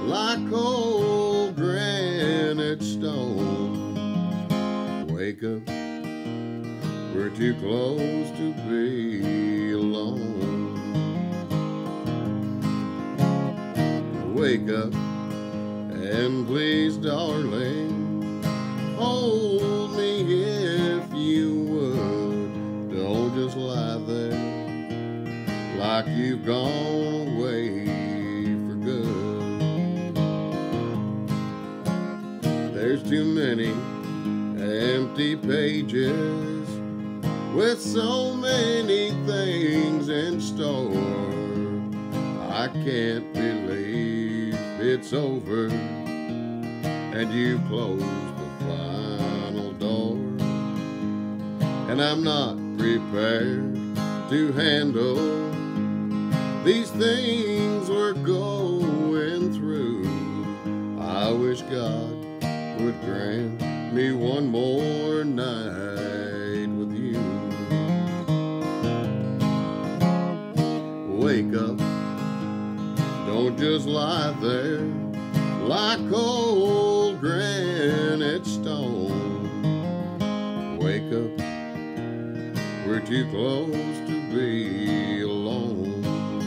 like old granite stone. Wake up, we're too close to be alone. Wake up, and please, darling, hold me if you would. Don't just lie there like you've gone away for good. There's too many empty pages with so many things in store. I can't believe it's over and you closed the final door. And I'm not prepared to handle these things we're going through. I wish God would grant me one more night with you. Wake up, don't just lie there like old granite stone. Wake up, we're too close to be alone.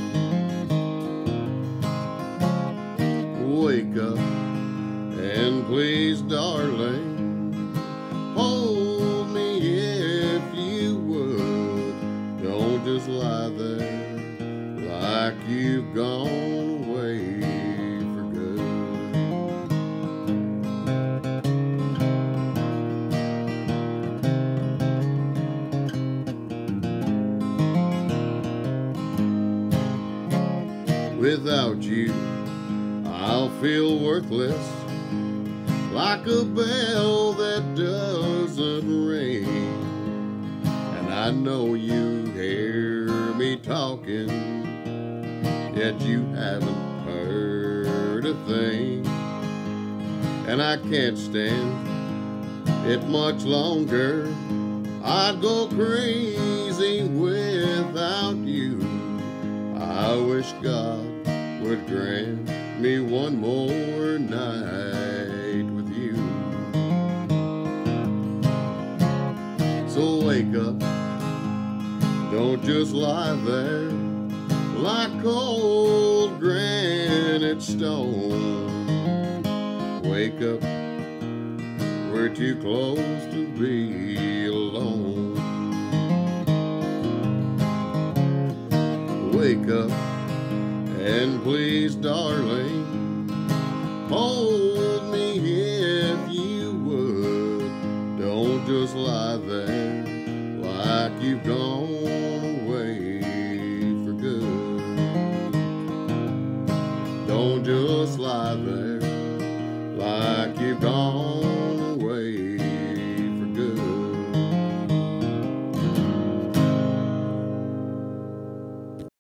Wake up, and please, darling, hold me if you would. Don't just lie there like you've gone away for good. Without you, I'll feel worthless, like a bell that doesn't ring. And I know you hear me talking, yet you haven't heard a thing. And I can't stand it much longer. I'd go crazy without you. I wish God would grant me one more night with you. So wake up, don't just lie there like old granite stone. Wake up, we're too close to be alone. Wake up, and please, darling, hold me if you would. Don't just lie there like you've gone away for good. Don't just lie there like you've gone